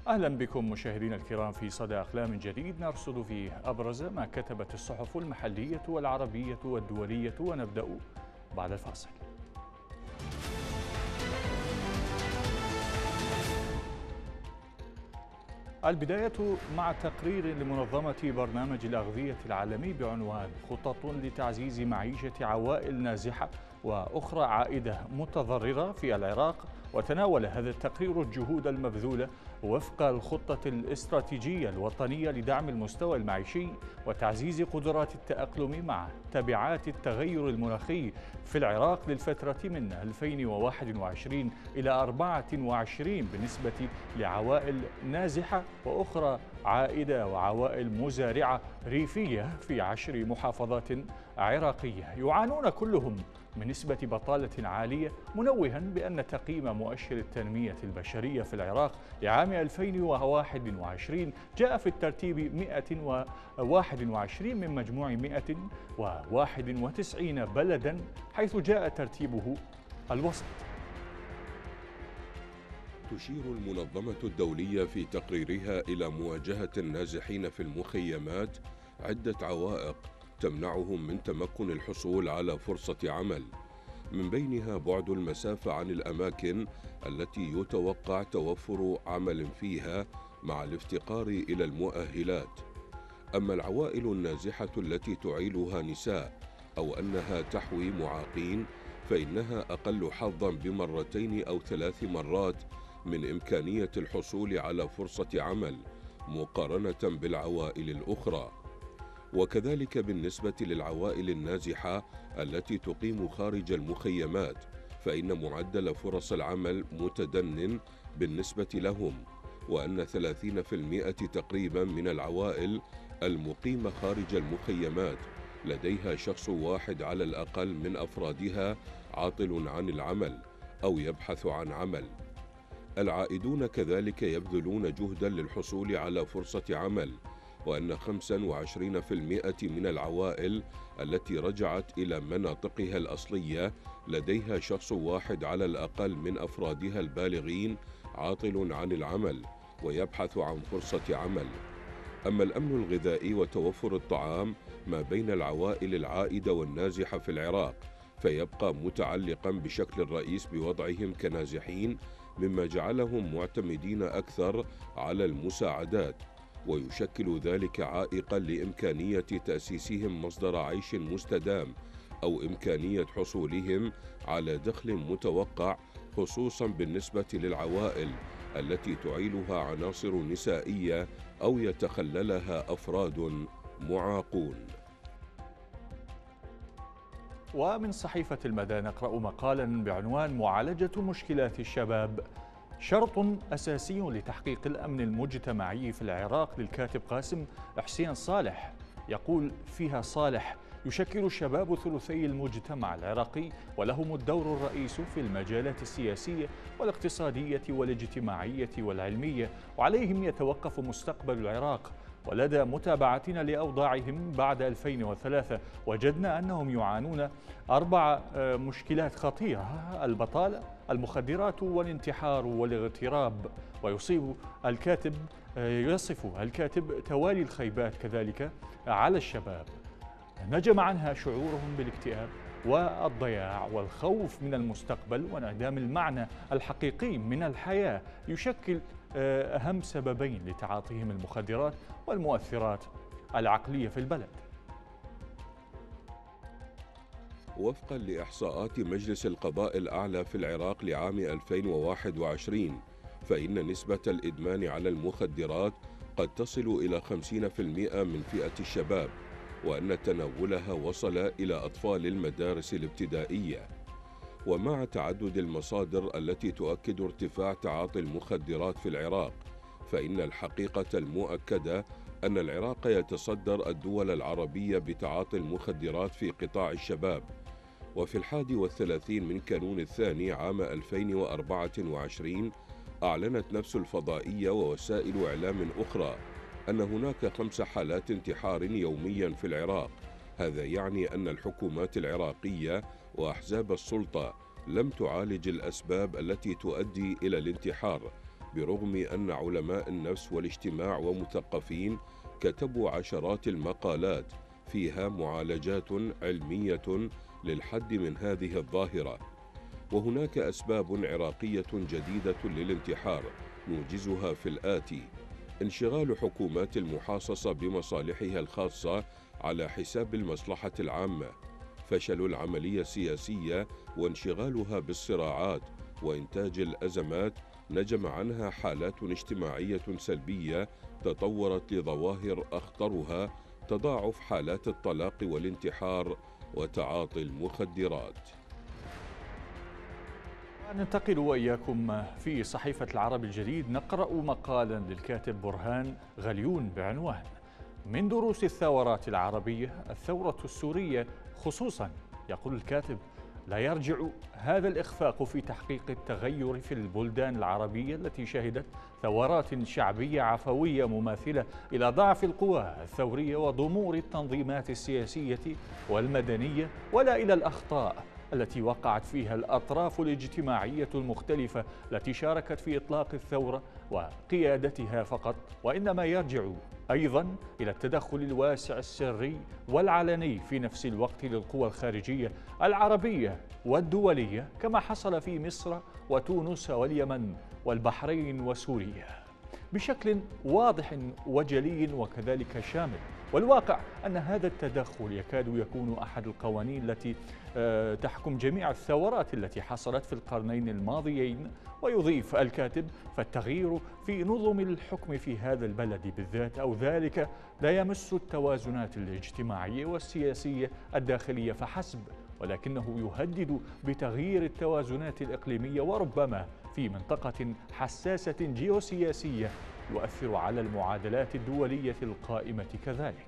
أهلا بكم مشاهدينا الكرام في صدى أقلام جديد نرصد فيه أبرز ما كتبت الصحف المحلية والعربية والدولية، ونبدأ بعد الفاصل. البداية مع تقرير لمنظمة برنامج الأغذية العالمي بعنوان خطط لتعزيز معيشة عوائل نازحة وأخرى عائدة متضررة في العراق. وتناول هذا التقرير الجهود المبذولة وفق الخطة الاستراتيجية الوطنية لدعم المستوى المعيشي وتعزيز قدرات التأقلم مع تبعات التغير المناخي في العراق للفترة من 2021 إلى 24 بالنسبة لعوائل نازحة وأخرى عائدة وعوائل مزارعة ريفية في 10 محافظات عراقية يعانون كلهم من نسبة بطالة عالية، منوها بأن تقييم مؤشر التنمية البشرية في العراق لعام 2021 جاء في الترتيب 121 من مجموع 191 بلدا، حيث جاء ترتيبه الوسط. تشير المنظمة الدولية في تقريرها إلى مواجهة النازحين في المخيمات عدة عوائق تمنعهم من تمكن الحصول على فرصة عمل، من بينها بعد المسافة عن الأماكن التي يتوقع توفر عمل فيها مع الافتقار إلى المؤهلات. أما العوائل النازحة التي تعيلها نساء أو أنها تحوي معاقين فإنها أقل حظاً بمرتين أو 3 مرات من إمكانية الحصول على فرصة عمل مقارنة بالعوائل الأخرى. وكذلك بالنسبة للعوائل النازحة التي تقيم خارج المخيمات، فإن معدل فرص العمل متدن بالنسبة لهم، وأن 30% تقريبا من العوائل المقيمة خارج المخيمات لديها شخص واحد على الأقل من أفرادها عاطل عن العمل أو يبحث عن عمل. العائدون كذلك يبذلون جهدا للحصول على فرصة عمل، وأن 25% من العوائل التي رجعت إلى مناطقها الأصلية لديها شخص واحد على الأقل من أفرادها البالغين عاطل عن العمل ويبحث عن فرصة عمل. أما الأمن الغذائي وتوفر الطعام ما بين العوائل العائدة والنازحة في العراق فيبقى متعلقا بشكل رئيس بوضعهم كنازحين، مما جعلهم معتمدين أكثر على المساعدات، ويشكل ذلك عائقا لإمكانية تأسيسهم مصدر عيش مستدام أو إمكانية حصولهم على دخل متوقع، خصوصا بالنسبة للعوائل التي تعيلها عناصر نسائية أو يتخللها أفراد معاقون. ومن صحيفة المدى نقرأ مقالا بعنوان معالجة مشكلات الشباب شرط أساسي لتحقيق الأمن المجتمعي في العراق، للكاتب قاسم حسين صالح. يقول فيها صالح: يشكل الشباب ثلثي المجتمع العراقي ولهم الدور الرئيس في المجالات السياسية والاقتصادية والاجتماعية والعلمية، وعليهم يتوقف مستقبل العراق. ولدى متابعتنا لأوضاعهم بعد 2003 وجدنا أنهم يعانون 4 مشكلات خطيرة: البطالة، المخدرات، والانتحار والاغتراب. يصف الكاتب توالي الخيبات كذلك على الشباب، نجم عنها شعورهم بالاكتئاب والضياع والخوف من المستقبل وانعدام المعنى الحقيقي من الحياة، يشكل أهم سببين لتعاطيهم المخدرات والمؤثرات العقلية في البلد. وفقا لإحصاءات مجلس القضاء الأعلى في العراق لعام 2021 فإن نسبة الإدمان على المخدرات قد تصل إلى 50% من فئة الشباب، وأن تناولها وصل إلى أطفال المدارس الابتدائية. ومع تعدد المصادر التي تؤكد ارتفاع تعاطي المخدرات في العراق، فإن الحقيقة المؤكدة أن العراق يتصدر الدول العربية بتعاطي المخدرات في قطاع الشباب. وفي 31 من كانون الثاني عام 2024 أعلنت نفس الفضائية ووسائل إعلام أخرى أن هناك 5 حالات انتحار يوميا في العراق. هذا يعني أن الحكومات العراقية وأحزاب السلطة لم تعالج الأسباب التي تؤدي إلى الانتحار، برغم أن علماء النفس والاجتماع ومثقفين كتبوا عشرات المقالات فيها معالجات علمية للحد من هذه الظاهرة. وهناك أسباب عراقية جديدة للانتحار نوجزها في الآتي: انشغال حكومات المحاصصة بمصالحها الخاصة على حساب المصلحة العامة، فشل العملية السياسية وانشغالها بالصراعات وإنتاج الأزمات نجم عنها حالات اجتماعية سلبية تطورت لظواهر أخطرها تضاعف حالات الطلاق والانتحار وتعاطي المخدرات. ننتقل وإياكم في صحيفة العرب الجديد، نقرأ مقالا للكاتب برهان غليون بعنوان: من دروس الثورات العربية الثورة السورية خصوصا. يقول الكاتب: لا يرجع هذا الإخفاق في تحقيق التغير في البلدان العربية التي شهدت ثورات شعبية عفوية مماثلة إلى ضعف القوى الثورية وضمور التنظيمات السياسية والمدنية، ولا إلى الأخطاء التي وقعت فيها الأطراف الاجتماعية المختلفة التي شاركت في إطلاق الثورة وقيادتها فقط، وإنما يرجع أيضا إلى التدخل الواسع السري والعلني في نفس الوقت للقوى الخارجية العربية والدولية، كما حصل في مصر وتونس واليمن والبحرين وسوريا بشكل واضح وجلي وكذلك شامل. والواقع أن هذا التدخل يكاد يكون أحد القوانين التي تحكم جميع الثورات التي حصلت في القرنين الماضيين. ويضيف الكاتب: فالتغيير في نظم الحكم في هذا البلد بالذات أو ذلك لا يمس التوازنات الاجتماعية والسياسية الداخلية فحسب، ولكنه يهدد بتغيير التوازنات الإقليمية وربما في منطقة حساسة جيوسياسية يؤثر على المعادلات الدولية القائمة كذلك.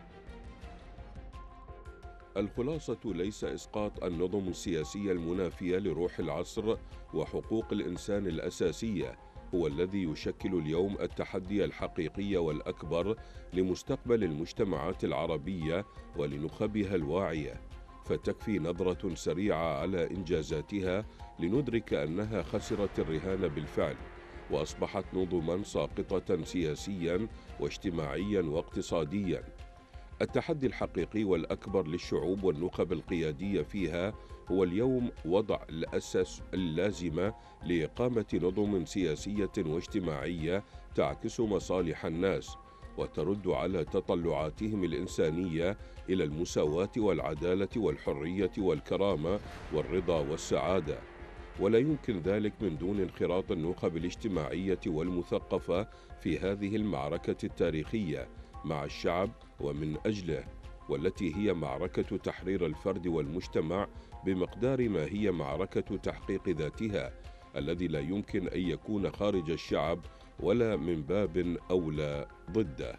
الخلاصة ليس إسقاط النظم السياسية المنافية لروح العصر وحقوق الإنسان الأساسية هو الذي يشكل اليوم التحدي الحقيقي والأكبر لمستقبل المجتمعات العربية ولنخبها الواعية، فتكفي نظرة سريعة على إنجازاتها لندرك أنها خسرت الرهان بالفعل وأصبحت نظما ساقطة سياسيا واجتماعيا واقتصاديا. التحدي الحقيقي والأكبر للشعوب والنخب القيادية فيها هو اليوم وضع الأساس اللازمة لإقامة نظم سياسية واجتماعية تعكس مصالح الناس وترد على تطلعاتهم الإنسانية إلى المساواة والعدالة والحرية والكرامة والرضا والسعادة، ولا يمكن ذلك من دون انخراط النخب الاجتماعية والمثقفة في هذه المعركة التاريخية مع الشعب ومن أجله، والتي هي معركة تحرير الفرد والمجتمع بمقدار ما هي معركة تحقيق ذاتها، الذي لا يمكن أن يكون خارج الشعب ولا من باب أولى ضده.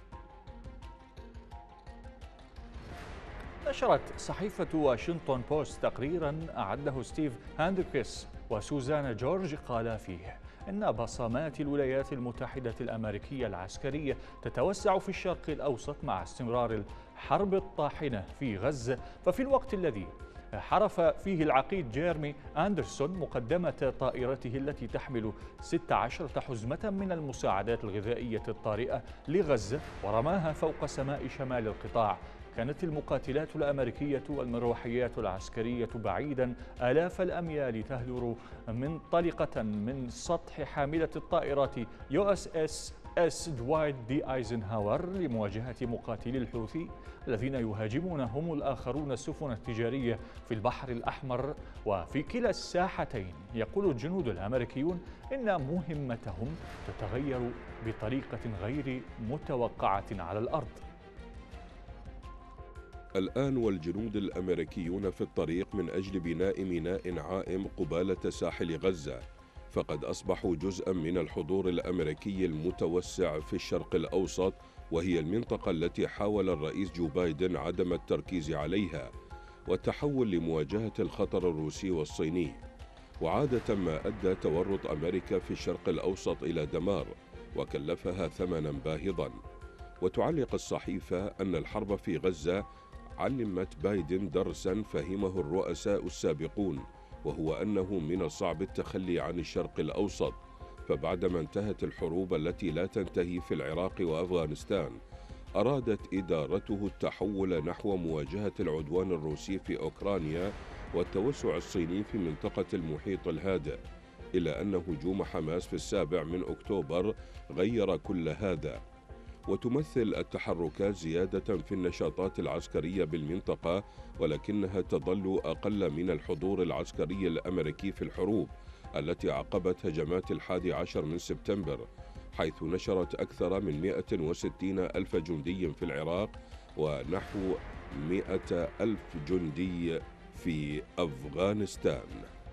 نشرت صحيفة واشنطن بوست تقريرا أعده ستيف هاندركس وسوزانا جورج، قال فيه إن بصمات الولايات المتحدة الأمريكية العسكرية تتوسع في الشرق الأوسط مع استمرار الحرب الطاحنة في غزة. ففي الوقت الذي حرف فيه العقيد جيرمي أندرسون مقدمة طائرته التي تحمل 16 حزمة من المساعدات الغذائية الطارئة لغزة ورماها فوق سماء شمال القطاع، كانت المقاتلات الأمريكية والمروحيات العسكرية بعيدا آلاف الأميال تهدر منطلقة من سطح حاملة الطائرات USS دوايت دي أيزنهاور لمواجهة مقاتلي الحوثي الذين يهاجمون هم الآخرون السفن التجارية في البحر الأحمر. وفي كلا الساحتين يقول الجنود الأمريكيون إن مهمتهم تتغير بطريقة غير متوقعة على الأرض. الآن والجنود الأمريكيون في الطريق من أجل بناء ميناء عائم قبالة ساحل غزة، فقد أصبحوا جزءاً من الحضور الأمريكي المتوسع في الشرق الأوسط، وهي المنطقة التي حاول الرئيس جو بايدن عدم التركيز عليها والتحول لمواجهة الخطر الروسي والصيني. وعادة ما أدى تورط أمريكا في الشرق الأوسط إلى دمار وكلفها ثمناً باهظاً. وتعلق الصحيفة أن الحرب في غزة علمت بايدن درساً فهمه الرؤساء السابقون، وهو أنه من الصعب التخلي عن الشرق الأوسط، فبعدما انتهت الحروب التي لا تنتهي في العراق وأفغانستان، أرادت إدارته التحول نحو مواجهة العدوان الروسي في أوكرانيا والتوسع الصيني في منطقة المحيط الهادئ، إلا أن هجوم حماس في 7 أكتوبر غير كل هذا. وتمثل التحركات زيادة في النشاطات العسكرية بالمنطقة، ولكنها تظل أقل من الحضور العسكري الأمريكي في الحروب التي عقبت هجمات 11 من سبتمبر، حيث نشرت أكثر من 160 ألف جندي في العراق ونحو 100 ألف جندي في أفغانستان.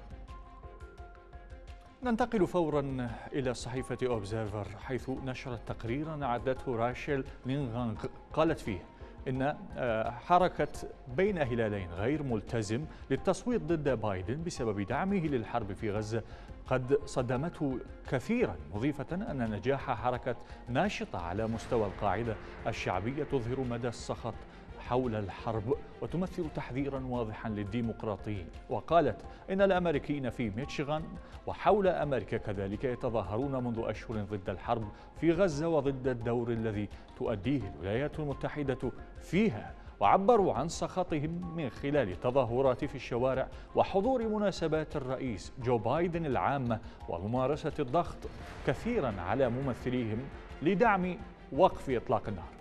ننتقل فورا إلى صحيفة أوبزيرفر، حيث نشرت تقريرا أعدته راشيل لينغانغ قالت فيه إن حركة بين هلالين غير ملتزم للتصويت ضد بايدن بسبب دعمه للحرب في غزة قد صدمته كثيرا، مضيفة أن نجاح حركة ناشطة على مستوى القاعدة الشعبية تظهر مدى السخط حول الحرب وتمثل تحذيرا واضحا للديمقراطيين. وقالت إن الأمريكيين في ميشيغان وحول أمريكا كذلك يتظاهرون منذ أشهر ضد الحرب في غزة وضد الدور الذي تؤديه الولايات المتحدة فيها، وعبروا عن سخطهم من خلال تظاهرات في الشوارع وحضور مناسبات الرئيس جو بايدن العامة وممارسة الضغط كثيرا على ممثليهم لدعم وقف إطلاق النار.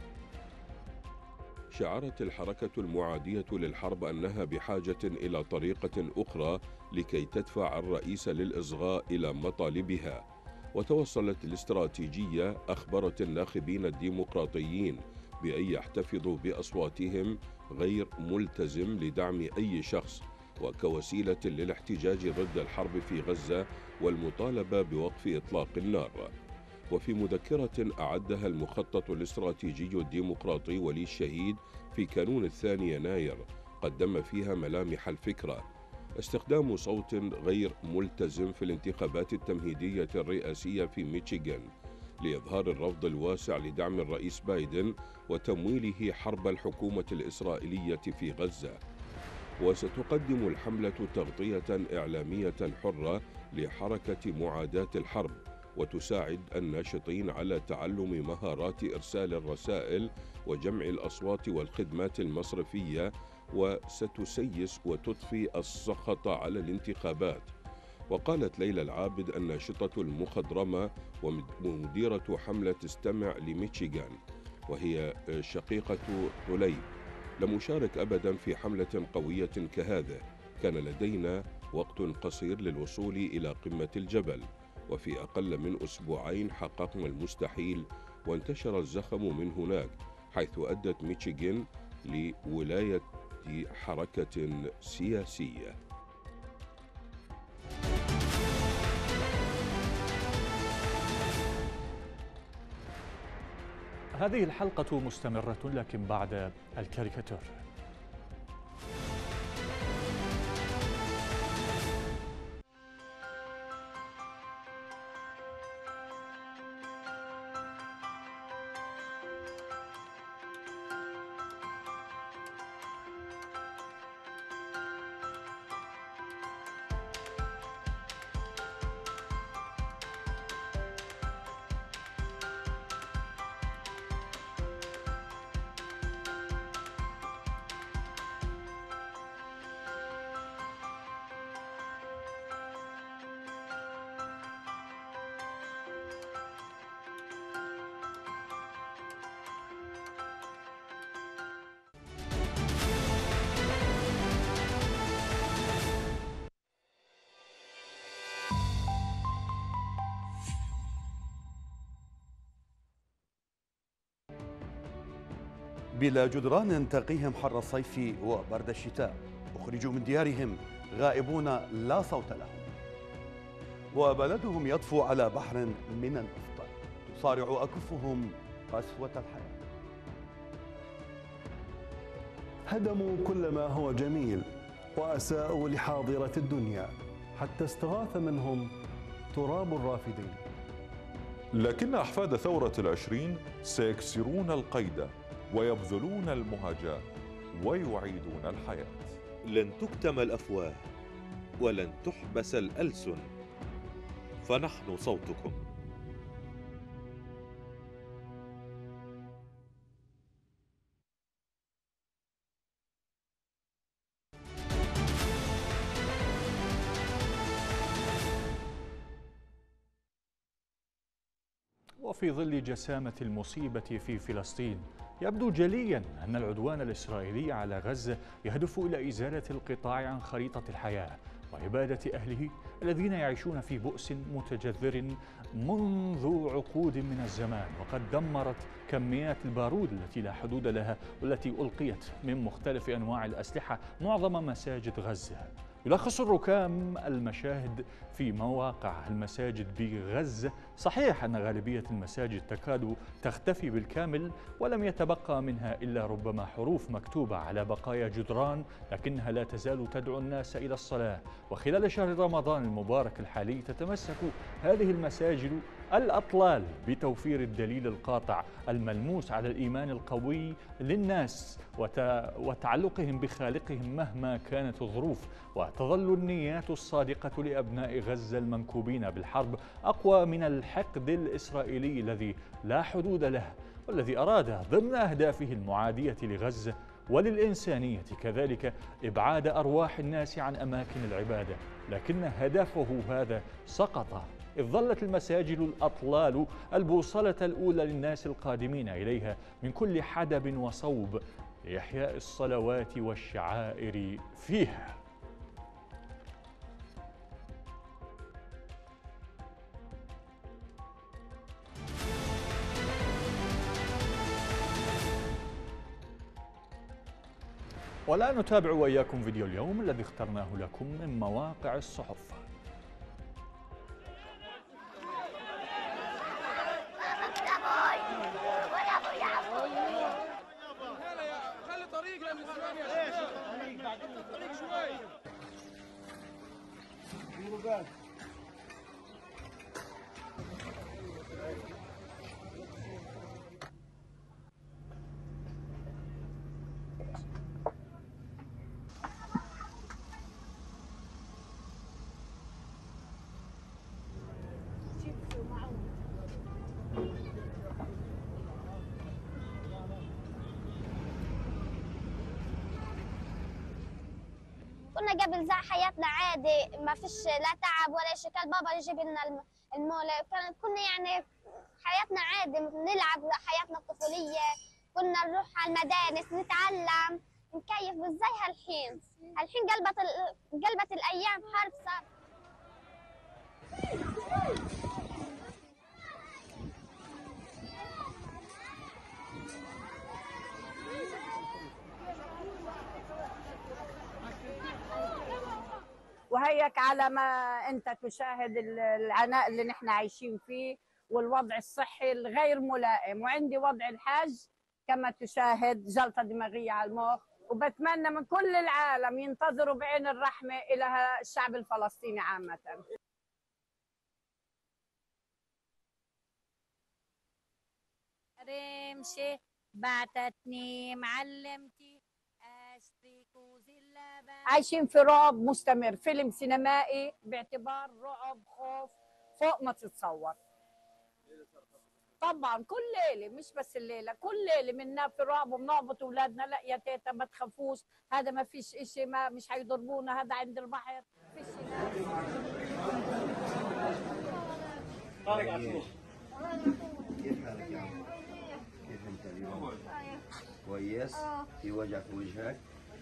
شعرت الحركة المعادية للحرب أنها بحاجة إلى طريقة أخرى لكي تدفع الرئيس للإصغاء إلى مطالبها، وتوصلت الاستراتيجية أخبرت الناخبين الديمقراطيين بأن يحتفظوا بأصواتهم غير ملتزم لدعم أي شخص وكوسيلة للاحتجاج ضد الحرب في غزة والمطالبة بوقف إطلاق النار. وفي مذكرة أعدها المخطط الاستراتيجي الديمقراطي ولي الشهيد في كانون 2 يناير قدم فيها ملامح الفكرة: استخدام صوت غير ملتزم في الانتخابات التمهيدية الرئاسية في ميشيغان لإظهار الرفض الواسع لدعم الرئيس بايدن وتمويله حرب الحكومة الإسرائيلية في غزة. وستقدم الحملة تغطية إعلامية حرة لحركة معاداة الحرب، وتساعد الناشطين على تعلم مهارات إرسال الرسائل وجمع الأصوات والخدمات المصرفية، وستسيس وتضفي السخط على الانتخابات. وقالت ليلى العابد الناشطة المخضرمة ومديرة حملة استمع لميشيغان وهي شقيقة طليب: لم أشارك أبدا في حملة قوية كهذه، كان لدينا وقت قصير للوصول إلى قمة الجبل، وفي أقل من أسبوعين حققنا المستحيل، وانتشر الزخم من هناك، حيث أدت ميشيغان لولاية حركة سياسية. هذه الحلقة مستمرة لكن بعد الكاريكاتير. بلا جدران تقيهم حر الصيف وبرد الشتاء، أخرجوا من ديارهم غائبون لا صوت لهم، وبلدهم يطفو على بحر من النفط، تصارع أكفهم قسوة الحياة. هدموا كل ما هو جميل وأساءوا لحاضرة الدنيا حتى استغاث منهم تراب الرافدين. لكن أحفاد ثورة العشرين سيكسرون القيد ويبذلون المهاجة ويعيدون الحياة. لن تكتم الأفواه ولن تحبس الألسن، فنحن صوتكم. وفي ظل جسامة المصيبة في فلسطين، يبدو جليا أن العدوان الإسرائيلي على غزة يهدف إلى إزالة القطاع عن خريطة الحياة وإبادة أهله الذين يعيشون في بؤس متجذر منذ عقود من الزمان، وقد دمرت كميات البارود التي لا حدود لها والتي ألقيت من مختلف أنواع الأسلحة معظم مساجد غزة. يلخص الركام المشاهد في مواقع المساجد بغزة. صحيح أن غالبية المساجد تكاد تختفي بالكامل ولم يتبقى منها إلا ربما حروف مكتوبة على بقايا جدران، لكنها لا تزال تدعو الناس إلى الصلاة. وخلال شهر رمضان المبارك الحالي تتمسك هذه المساجد الأطلال بتوفير الدليل القاطع الملموس على الإيمان القوي للناس وتعلقهم بخالقهم مهما كانت الظروف. وتظل النيات الصادقة لأبناء غزة المنكوبين بالحرب أقوى من الحقد الإسرائيلي الذي لا حدود له، والذي أراد ضمن أهدافه المعادية لغزة وللإنسانية كذلك إبعاد أرواح الناس عن أماكن العبادة، لكن هدفه هذا سقط، إذ ظلت المساجد الأطلال البوصلة الأولى للناس القادمين إليها من كل حدب وصوب لإحياء الصلوات والشعائر فيها. والآن نتابع وإياكم فيديو اليوم الذي اخترناه لكم من مواقع الصحف. كنا قبل زي حياتنا عادي، ما فيش لا تعب ولا شيء، كان بابا يجيب لنا المولى، كنا يعني حياتنا عادي نلعب حياتنا الطفولية، كنا نروح على المدارس نتعلم نكيف. مش زي هالحين، هالحين قلبت الأيام حرب صار. وهيك على ما انت تشاهد العناء اللي نحن عايشين فيه والوضع الصحي الغير ملائم، وعندي وضع الحاج كما تشاهد جلطة دماغية على المخ، وبتمنى من كل العالم ينتظروا بعين الرحمة إلى الشعب الفلسطيني عامة. رمشة بعتتني معلمتي عايشين في رعب مستمر، فيلم سينمائي باعتبار رعب خوف فوق ما تتصور. طبعا كل ليله، مش بس الليله، كل ليله منا في رعب وبنعبط اولادنا. لا يا تيتا ما تخافوش، هذا ما فيش شيء، ما مش هيضربونا، هذا عند البحر فيش طارق. كيف حالك يا عم؟ كيف انت اليوم؟ كويس؟ في وجع في وجهك؟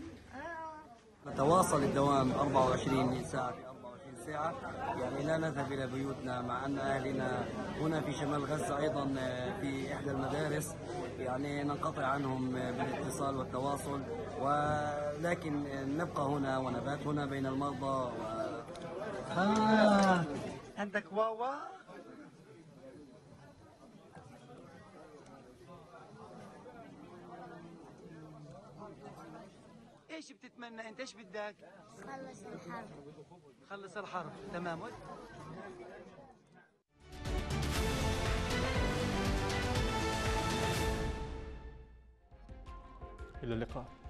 نتواصل الدوام 24 ساعة في 24 ساعة، يعني لا نذهب إلى بيوتنا، مع أن أهلنا هنا في شمال غزة أيضا في إحدى المدارس، يعني ننقطع عنهم بالاتصال والتواصل، ولكن نبقى هنا ونبات هنا بين المرضى عندك واوا؟ ايش بتتمنى انت؟ ايش بدك؟ خلص الحرب. خلص الحرب، تمام. إلى اللقاء.